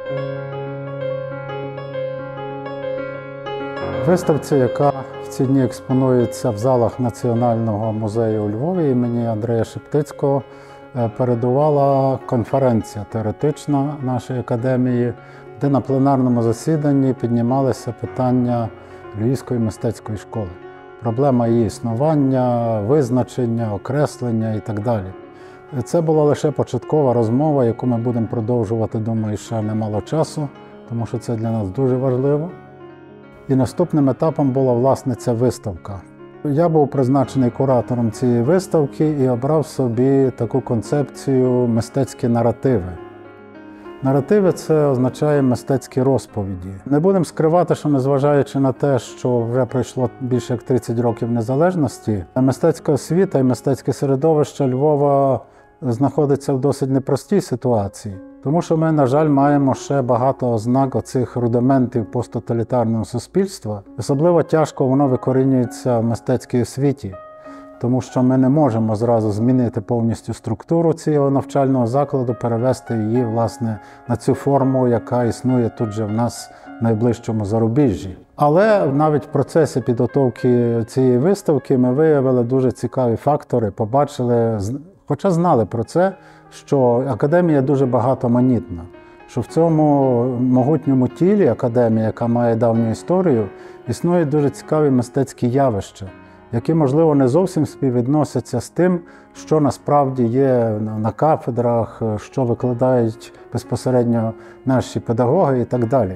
Виставці, яка в ці дні експонується в залах Національного музею у Львові імені Андрея Шептицького, передувала конференція теоретична нашої академії, де на пленарному засіданні піднімалися питання Львівської мистецької школи. Проблема її існування, визначення, окреслення і так далі. Це була лише початкова розмова, яку ми будемо продовжувати, думаю, ще немало часу, тому що це для нас дуже важливо. І наступним етапом була, власне, ця виставка. Я був призначений куратором цієї виставки і обрав собі таку концепцію «мистецькі наративи». Наративи – це означає мистецькі розповіді. Не будемо скривати, що незважаючи на те, що вже пройшло більше як 30 років незалежності, мистецька освіта і мистецьке середовище Львова знаходиться в досить непростій ситуації. Тому що ми, на жаль, маємо ще багато ознак оцих рудиментів посттоталітарного суспільства. Особливо тяжко воно викорінюється в мистецькій освіті, тому що ми не можемо зразу змінити повністю структуру цього навчального закладу, перевести її, власне, на цю форму, яка існує тут же в нас в найближчому зарубіжжі. Але навіть в процесі підготовки цієї виставки ми виявили дуже цікаві фактори, побачили, хоча знали про це, що академія дуже багатоманітна, що в цьому могутньому тілі академії, яка має давню історію, існують дуже цікаві мистецькі явища, які, можливо, не зовсім співвідносяться з тим, що насправді є на кафедрах, що викладають безпосередньо наші педагоги і так далі.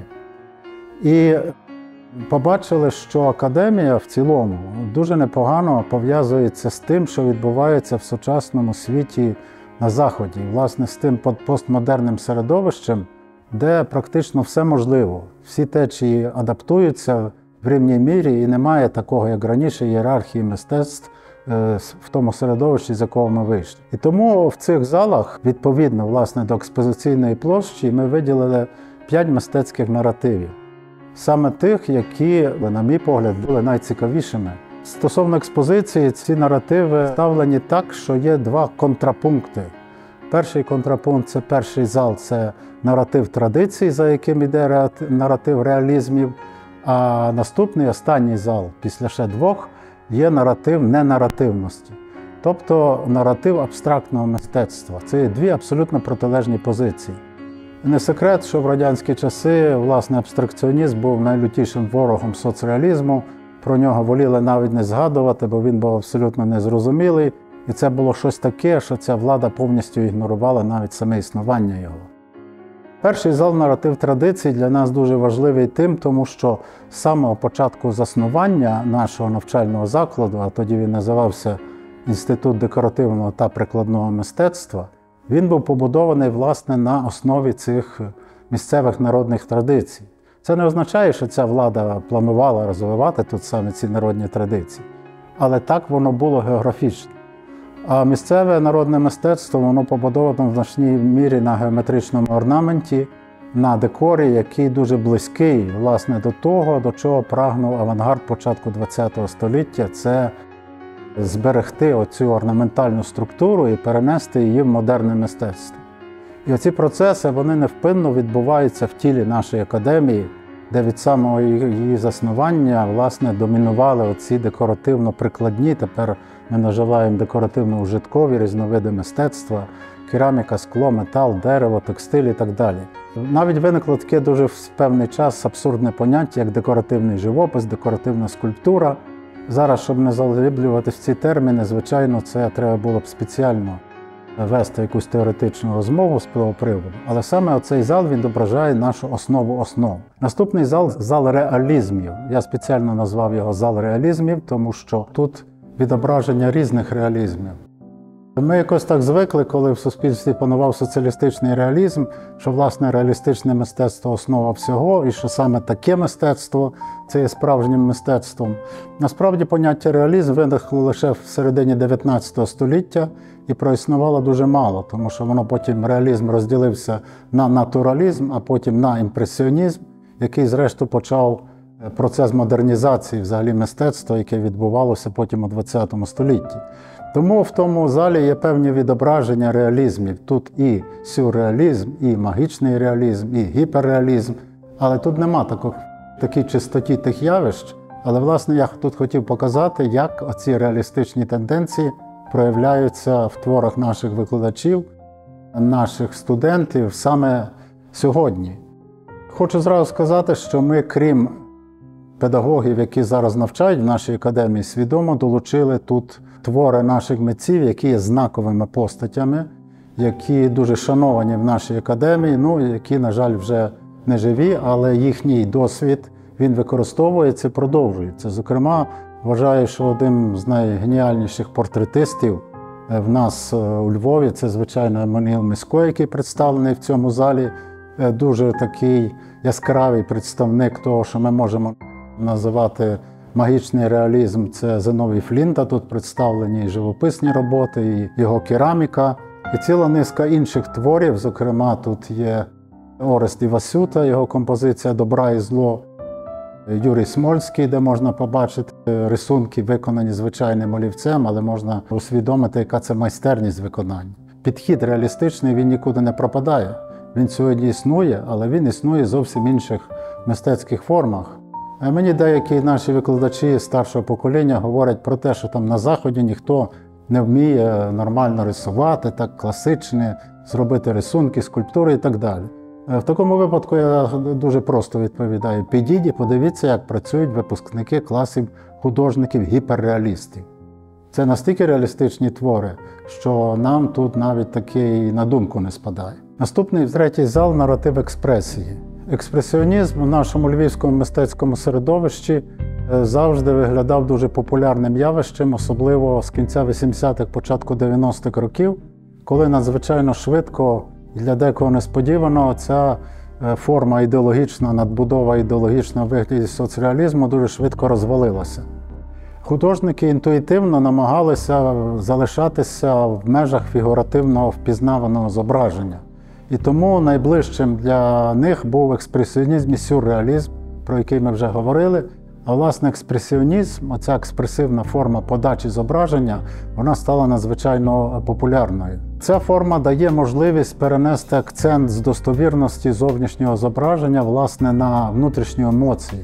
І побачили, що академія в цілому дуже непогано пов'язується з тим, що відбувається в сучасному світі на Заході, власне, з тим постмодерним середовищем, де практично все можливо. Всі течії адаптуються в рівній мірі і немає такого, як раніше, ієрархії мистецтв в тому середовищі, з якого ми вийшли. І тому в цих залах, відповідно, власне, до експозиційної площі, ми виділили 5 мистецьких наративів. Саме тих, які, на мій погляд, були найцікавішими. Стосовно експозиції, ці наративи ставлені так, що є 2 контрапункти. Перший контрапункт – це перший зал, це наратив традицій, за яким йде наратив реалізмів, а наступний, останній зал, після ще 2, є наратив ненаративності, тобто наратив абстрактного мистецтва. Це є 2 абсолютно протилежні позиції. Не секрет, що в радянські часи, власне, абстракціонізм був найлютішим ворогом соцреалізму. Про нього воліли навіть не згадувати, бо він був абсолютно незрозумілий. І це було щось таке, що ця влада повністю ігнорувала навіть саме існування його. Перший зал наратив традицій для нас дуже важливий тим, тому що з самого початку заснування нашого навчального закладу, а тоді він називався Інститут декоративного та прикладного мистецтва, він був побудований, власне, на основі цих місцевих народних традицій. Це не означає, що ця влада планувала розвивати тут саме ці народні традиції, але так воно було географічно. А місцеве народне мистецтво, воно побудовано в значній мірі на геометричному орнаменті, на декорі, який дуже близький, власне, до того, до чого прагнув авангард початку ХХ століття – це зберегти оцю орнаментальну структуру і перенести її в модерне мистецтво. І оці процеси, вони невпинно відбуваються в тілі нашої академії, де від самого її заснування, власне, домінували оці декоративно-прикладні, тепер ми називаємо декоративно-ужиткові різновиди мистецтва, кераміка, скло, метал, дерево, текстиль і так далі. Навіть виникло таке дуже в певний час абсурдне поняття, як декоративний живопис, декоративна скульптура. Зараз, щоб не заглиблювати в ці терміни, звичайно, це треба було б спеціально вести якусь теоретичну розмову з цього приводу. Але саме оцей зал відображає нашу основу основ. Наступний зал – зал реалізмів. Я спеціально назвав його зал реалізмів, тому що тут відображення різних реалізмів. Ми якось так звикли, коли в суспільстві панував соціалістичний реалізм, що, власне, реалістичне мистецтво – основа всього, і що саме таке мистецтво – це є справжнім мистецтвом. Насправді, поняття реалізм виникло лише в середині 19 століття і проіснувало дуже мало, тому що воно потім, реалізм розділився на натуралізм, а потім на імпресіонізм, який, зрештою, почав процес модернізації взагалі мистецтва, яке відбувалося потім у ХХ столітті. Тому в тому залі є певні відображення реалізмів. Тут і сюрреалізм, і магічний реалізм, і гіперреалізм. Але тут нема такій чистоті тих явищ. Але, власне, я тут хотів показати, як оці реалістичні тенденції проявляються в творах наших викладачів, наших студентів саме сьогодні. Хочу зразу сказати, що ми, крім педагогів, які зараз навчають в нашій академії, свідомо долучили тут твори наших митців, які є знаковими постатями, які дуже шановані в нашій академії, які, на жаль, вже не живі, але їхній досвід, він використовується і продовжується. Зокрема, вважаю, що один з найгеніальніших портретистів в нас у Львові – це, звичайно, Еммануїл Місько, який представлений в цьому залі. Дуже такий яскравий представник того, що ми можемо називати магічний реалізм. Це Зиновій Флінта, тут представлені і живописні роботи, і його кераміка, і ціла низка інших творів. Зокрема, тут є Орест Івасюта, його композиція «Добра і зло», Юрій Смольський, де можна побачити рисунки, виконані звичайним олівцем, але можна усвідомити, яка це майстерність виконання. Підхід реалістичний, він нікуди не пропадає. Він сьогодні існує, але він існує в зовсім інших мистецьких формах. Мені деякі наші викладачі старшого покоління говорять про те, що там на Заході ніхто не вміє нормально рисувати, так класичне, зробити рисунки, скульптури і так далі. В такому випадку я дуже просто відповідаю. Підіть і подивіться, як працюють випускники класів художників-гіперреалістів. Це настільки реалістичні твори, що нам тут навіть такий на думку не спадає. Наступний, третій зал – наратив експресії. Експресіонізм в нашому львівському мистецькому середовищі завжди виглядав дуже популярним явищем, особливо з кінця 80-х, початку 90-х років, коли надзвичайно швидко, для декого несподівано, ця форма ідеологічна, надбудова ідеологічна в вигляді соцреалізму дуже швидко розвалилася. Художники інтуїтивно намагалися залишатися в межах фігуративного впізнаваного зображення. І тому найближчим для них був експресіонізм і сюрреалізм, про який ми вже говорили. А власне експресіонізм, оця експресивна форма подачі зображення, вона стала надзвичайно популярною. Ця форма дає можливість перенести акцент з достовірності зовнішнього зображення, власне, на внутрішні емоції.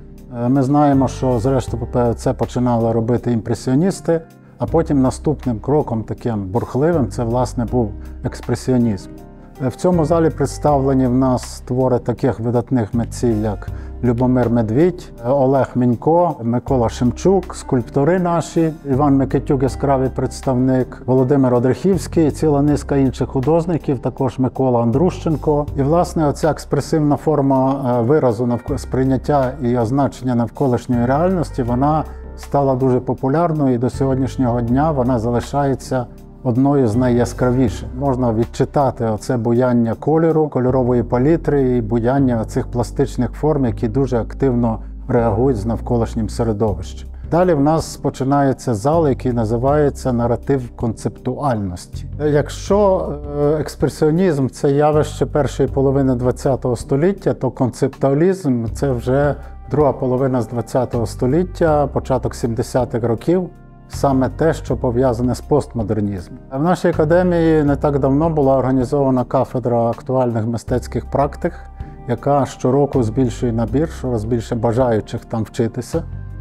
Ми знаємо, що зрештою це починали робити імпресіоністи, а потім наступним кроком таким бурхливим це, власне, був експресіонізм. В цьому залі представлені в нас твори таких видатних митців, як Любомир Медвідь, Олег Мінько, Микола Шемчук, скульптори наші, Іван Микитюк, яскравий представник, Володимир Одрихівський, ціла низка інших художників, також Микола Андрущенко. І, власне, оця експресивна форма виразу сприйняття і означення навколишньої реальності, вона стала дуже популярною і до сьогоднішнього дня вона залишається одною з найяскравіших. Можна відчитати оце буяння кольору, кольорової палітри і буяння цих пластичних форм, які дуже активно реагують з навколишнім середовищем. Далі в нас починається зал, який називається наратив концептуальності. Якщо експресіонізм – це явище першої половини ХХ століття, то концептуалізм – це вже друга половина з ХХ століття, початок 70-х років. Саме те, що пов'язане з постмодернізмом. В нашій академії не так давно була організована кафедра актуальних мистецьких практик, яка щороку збільшує набір, щораз більше бажаючих там вчитися.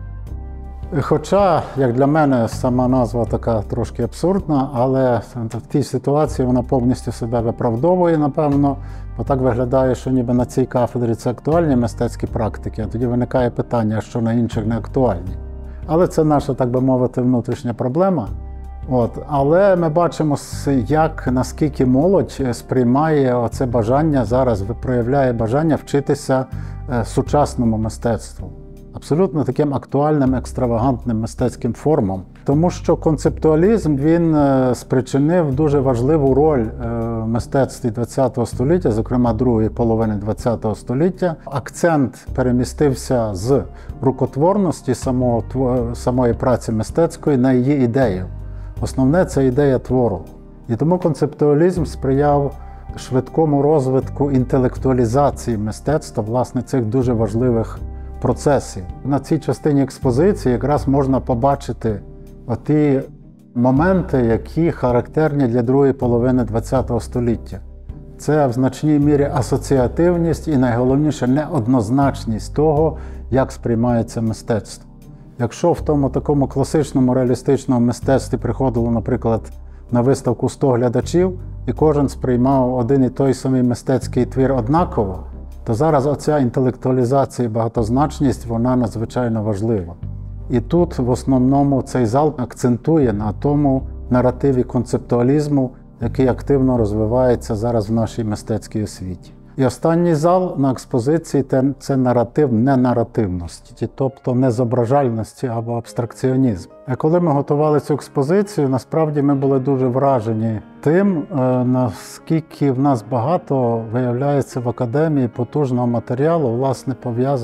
Хоча, як для мене, сама назва така трошки абсурдна, але в тій ситуації вона повністю себе виправдовує, напевно, бо так виглядає, що ніби на цій кафедрі це актуальні мистецькі практики, а тоді виникає питання, що на інших не актуальні. Але це наша, так би мовити, внутрішня проблема. Але ми бачимо, наскільки молодь сприймає оце бажання, зараз проявляє бажання вчитися сучасному мистецтву. Абсолютно таким актуальним, екстравагантним мистецьким формам. Тому що концептуалізм, він спричинив дуже важливу роль в мистецтві ХХ століття, зокрема другої половини ХХ століття. Акцент перемістився з рукотворності самої праці мистецької на її ідею. Основне – це ідея твору. І тому концептуалізм сприяв швидкому розвитку інтелектуалізації мистецтва, власне, цих дуже важливих процесів. На цій частині експозиції якраз можна побачити оті моменти, які характерні для другої половини ХХ століття. Це в значній мірі асоціативність і, найголовніше, неоднозначність того, як сприймається мистецтво. Якщо в тому такому класичному реалістичному мистецтві приходило, наприклад, на виставку 100 глядачів, і кожен сприймав один і той самий мистецький твір однаково, то зараз оця інтелектуалізація і багатозначність, вона надзвичайно важлива. І тут в основному цей зал акцентує на тому наративі концептуалізму, який активно розвивається зараз в нашій мистецькій освіті. І останній зал на експозиції – це наратив ненаративності, тобто незображальності або абстракціонізм. І коли ми готували цю експозицію, насправді ми були дуже вражені тим, наскільки в нас багато виявляється в академії потужного матеріалу, власне,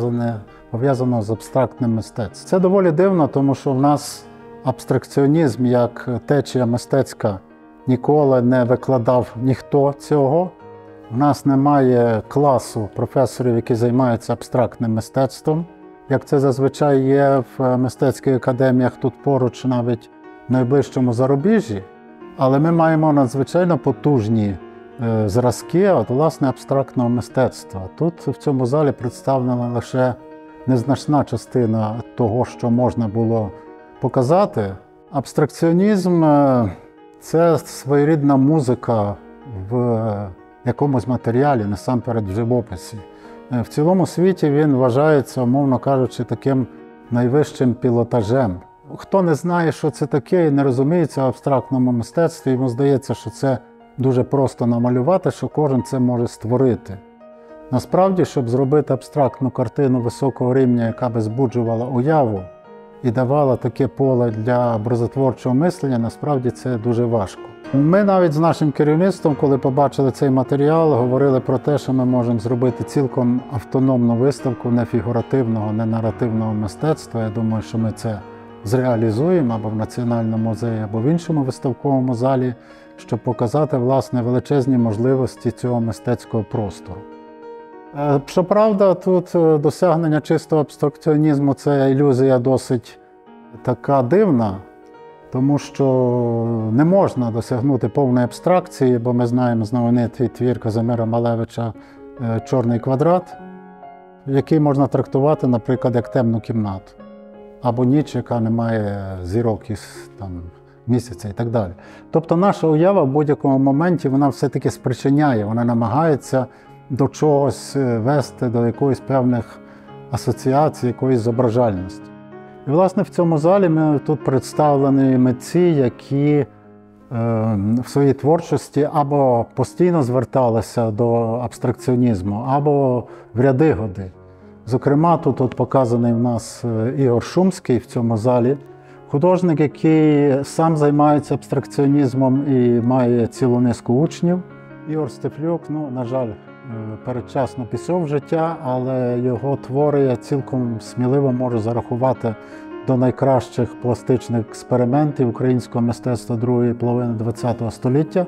пов'язаного з абстрактним мистецтвом. Це доволі дивно, тому що в нас абстракціонізм як течія мистецька ніколи не викладав ніхто цього. У нас немає класу професорів, які займаються абстрактним мистецтвом, як це зазвичай є в мистецьких академіях тут поруч, навіть в найближчому зарубіжжі. Але ми маємо надзвичайно потужні зразки, власне, абстрактного мистецтва. Тут в цьому залі представлена лише незначна частина того, що можна було показати. Абстракціонізм – це своєрідна музика в якомусь матеріалі, насамперед в живописі. В цілому світі він вважається, умовно кажучи, таким найвищим пілотажем. Хто не знає, що це таке і не розуміється в абстрактному мистецтві, йому здається, що це дуже просто намалювати, що кожен це може створити. Насправді, щоб зробити абстрактну картину високого рівня, яка би збуджувала уяву і давала таке поле для образотворчого мислення, насправді це дуже важко. Ми навіть з нашим керівництвом, коли побачили цей матеріал, говорили про те, що ми можемо зробити цілком автономну виставку не фігуративного, не наративного мистецтва. Я думаю, що ми це зреалізуємо або в Національному музеї, або в іншому виставковому залі, щоб показати, власне, величезні можливості цього мистецького простору. Щоправда, тут досягнення чистого абстракціонізму – це ілюзія досить така дивна, тому що не можна досягнути повної абстракції, бо ми знаємо знаменитий твір Казимира Малевича «Чорний квадрат», який можна трактувати, наприклад, як темну кімнату, або ніч, яка не має зірок із місяця і так далі. Тобто наша уява в будь-якому моменті, вона все-таки спричиняє, вона намагається до чогось вести, до якоїсь певних асоціацій, якоїсь зображальності. І, власне, в цьому залі ми тут представлені митці, які в своїй творчості або постійно зверталися до абстракціонізму, або в ряди-годи. Зокрема, тут показаний в нас Ігор Шумський в цьому залі, художник, який сам займається абстракціонізмом і має цілу низку учнів. Ігор Стефлюк, на жаль, передчасно пішов в життя, але його твори я цілком сміливо можу зарахувати до найкращих пластичних експериментів українського мистецтва другої половини ХХ століття.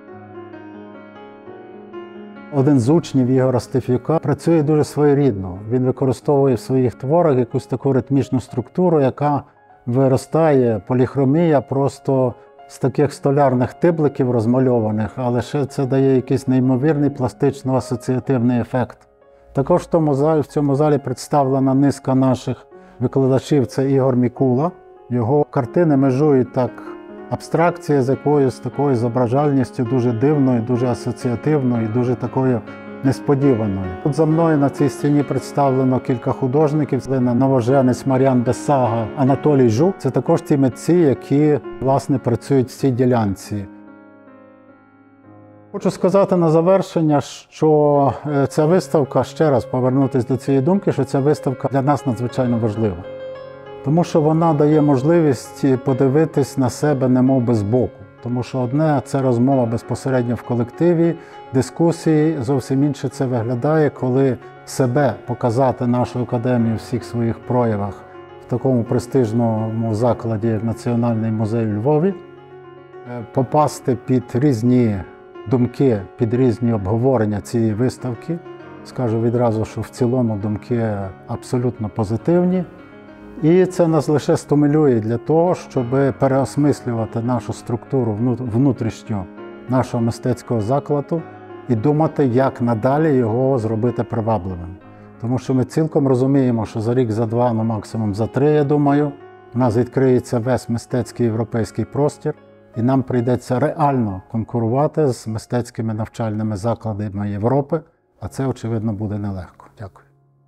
Один з учнів Ігора Стефлюка працює дуже своєрідно. Він використовує в своїх творах якусь таку ритмічну структуру, яка виростає, поліхромія, просто з таких столярних тибликів розмальованих, але ще це дає якийсь неймовірний пластично-асоціативний ефект. Також в цьому залі представлена низка наших викладачів – це Ігор Мікула. Його картини межують так абстракція з якоюсь такою зображальністю дуже дивною, дуже асоціативною і дуже такою несподіваною. Тут за мною на цій стіні представлено кілька художників. Новоженець Мар'ян Бесага, Анатолій Жук. Це також ті митці, які, власне, працюють в цій ділянці. Хочу сказати на завершення, що ця виставка, ще раз повернутися до цієї думки, що ця виставка для нас надзвичайно важлива. Тому що вона дає можливість подивитись на себе немов би збоку. Тому що одне – це розмова безпосередньо в колективі, дискусії, зовсім інше це виглядає, коли себе показати нашу академію в всіх своїх проявах в такому престижному закладі, як Національний музей у Львові, попасти під різні думки, під різні обговорення цієї виставки. Скажу відразу, що в цілому думки абсолютно позитивні. І це нас лише стимулює для того, щоб переосмислювати нашу структуру внутрішню нашого мистецького закладу і думати, як надалі його зробити привабливим. Тому що ми цілком розуміємо, що за рік, за два, ну максимум за три, я думаю, у нас відкриється весь мистецький європейський простір, і нам прийдеться реально конкурувати з мистецькими навчальними закладами Європи, а це, очевидно, буде нелегко. Дякую.